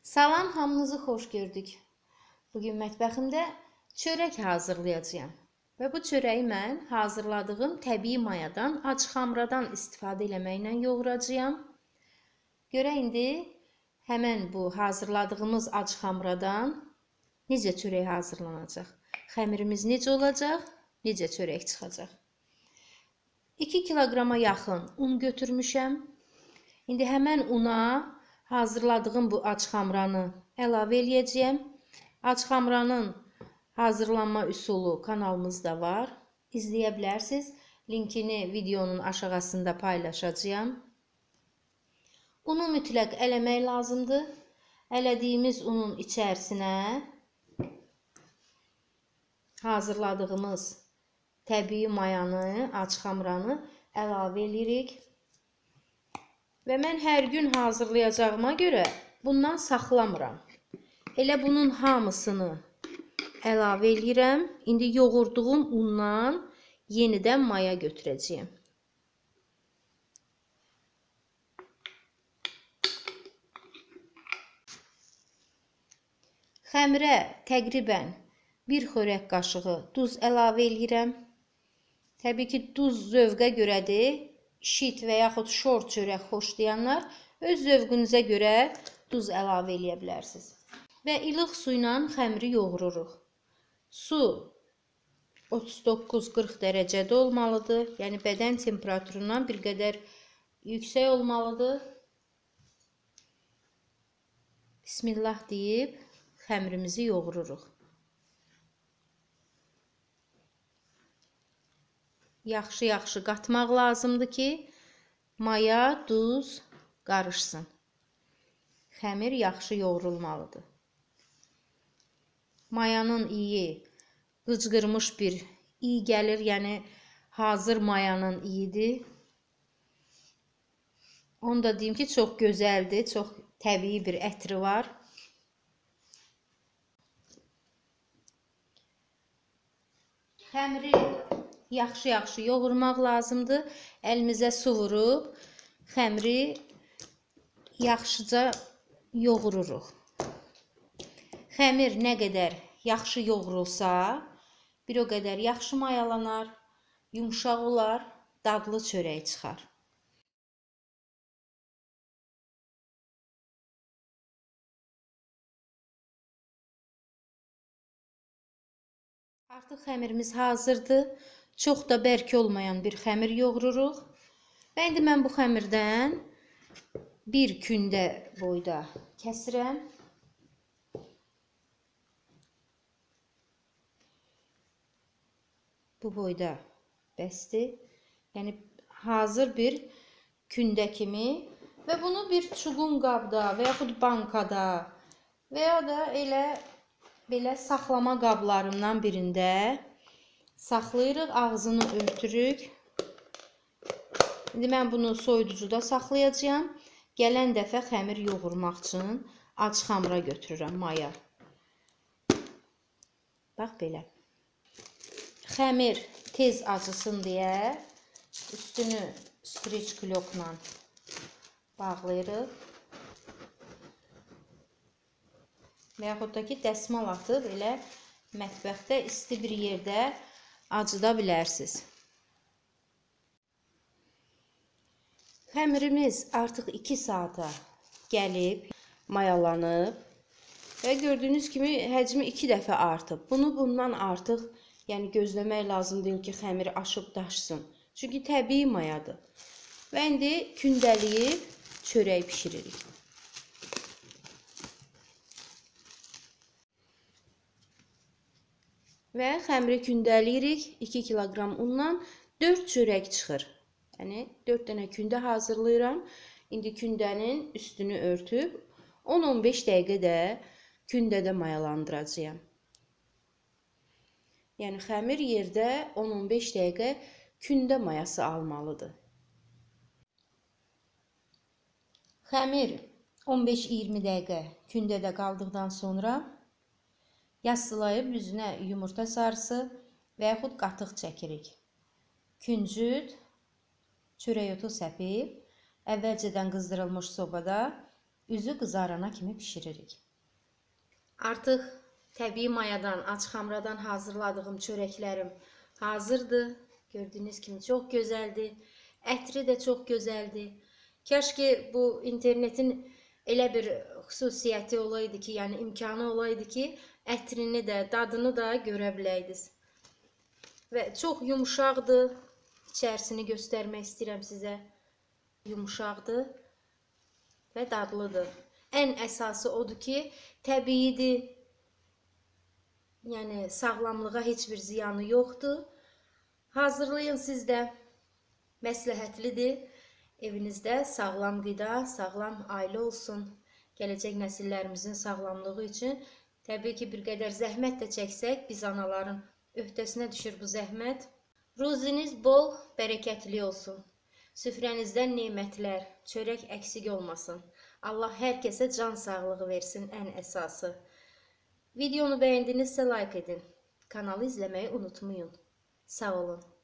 Salam, hamınızı xoş gördük. Bugün mətbəximdə çörək hazırlayacağam. Və bu çörəyi mən hazırladığım təbii mayadan, ac xamradan istifadə eləməklə yoğuracağam. Görək indi həmən bu hazırladığımız ac xamradan necə çörək hazırlanacaq? Xəmirimiz necə olacaq? Necə çörək çıxacaq? 2 kiloqrama yaxın un götürmüşəm. İndi həmən una hazırladığım bu ac xamranı əlavə eləyəcəyəm. Ac xamranın hazırlanma üsulu kanalımızda var. İzləyə bilərsiniz. Linkini videonun aşağısında paylaşacağam. Unu mütləq eləmək lazımdır. Ələdiyimiz unun içərisinə hazırladığımız təbii mayanı, ac xamranı əlavə edirik. Və mən hər gün hazırlayacağıma görə bundan saxlamıram. Elə bunun hamısını əlavə edirəm. İndi yoğurduğum undan yenidən maya götürəcəyim. Xəmirə təqribən 1 xörək qaşığı duz əlavə edirəm. Təbii ki, duz zövqə görədir. Şit və yaxud şor çörək xoşlayanlar öz zövqünüzə görə duz əlavə eləyə bilərsiniz. Və ilıq su ilə xəmiri yoğururuq. Su 39-40 dərəcədə olmalıdır. Yəni bədən temperaturundan bir qədər yüksək olmalıdır. Bismillah deyib xəmirimizi yoğururuq. Yaxşı qatmaq lazımdır ki, maya, duz qarışsın. Xəmir yaxşı yoğrulmalıdır. Mayanın iyi qıcqırmış bir iyi gəlir, yəni hazır mayanın iyidir. Onu da deyim ki, çox gözəldir, çox təbii bir ətri var. Xəmiri yaxşı yoğurmaq lazımdır. Əlimizə su vurub xəmiri yaxşıca yoğururuq. Xəmir nə qədər yaxşı yoğurulsa, bir o qədər yaxşı mayalanar, yumşaq olar, dadlı çörək çıxar. Artıq xəmirimiz hazırdır. Çox da bərk olmayan bir xəmir yoğururuq. Və indi mən bu xəmirdən bir kündə boyda kəsirəm. Bu boyda bəsdir. Yəni hazır bir kündə kimi və bunu bir çuğun qabda və yaxud bankada və ya da belə saxlama qablarından birində saxlayırıq, ağzını örtürük. İndi mən bunu soyuducuda saxlayacağam. Gələn dəfə xəmir yoğurmaq üçün ac xamra götürürəm, maya. Bax belə. Xəmir tez acısın deyə üstünü streç klokla bağlayırıq. Və yaxud da ki, dəsmal atıb elə mətbəxdə isti bir yerdə acıda bilərsiniz. Xəmirimiz artıq 2 saata gəlib, mayalanıb və gördüyünüz kimi həcmi 2 dəfə artıb. Bunu bundan artıq gözləmək lazım deyil ki, xəmir aşıb daşsın. Çünki təbii mayadır. Və indi kündəliyib çörək bişiririk. Və xəmiri kündəliyirik 2 kiloqram undan 4 çörək çıxır. Yəni 4 dənə kündə hazırlayıram. İndi kündənin üstünü örtüb 10-15 dəqiqə də kündədə mayalandıracağam. Yəni xəmir yerdə 10-15 dəqiqə kündə mayası almalıdır. Xəmir 15-20 dəqiqə kündədə qaldıqdan sonra yassılayıb üzünə yumurta sarısı və yaxud qatıq çəkirik. Küncüt, çörək otu səpib, əvvəlcədən qızdırılmış sobada üzü qızarana kimi bişiririk. Artıq təbii mayadan, aç xamradan hazırladığım çörəklərim hazırdır. Gördüyünüz kimi çox gözəldir. Ətri də çox gözəldir. Kəşke bu internetin elə bir xüsusiyyəti olaydı ki, yəni imkanı olaydı ki, ətrini də, dadını da görə biləydiniz. Və çox yumuşaqdır. İçərisini göstərmək istəyirəm sizə. Yumuşaqdır və dadlıdır. Ən əsası odur ki, təbiidir. Yəni sağlamlığa heç bir ziyanı yoxdur. Hazırlayın siz də. Məsləhətlidir. Evinizdə sağlam qida, sağlam ailə olsun. Gələcək nəsillərimizin sağlamlığı üçün təbii ki, bir qədər zəhmət də çəksək, biz anaların öhdəsinə düşür bu zəhmət. Ruziniz bol, bərəkətli olsun. Süfrənizdən nemətlər, çörək əksik olmasın. Allah hər kəsə can sağlığı versin ən əsası. Videonu bəyəndinizsə like edin. Kanalı izləməyi unutmayın. Sağ olun.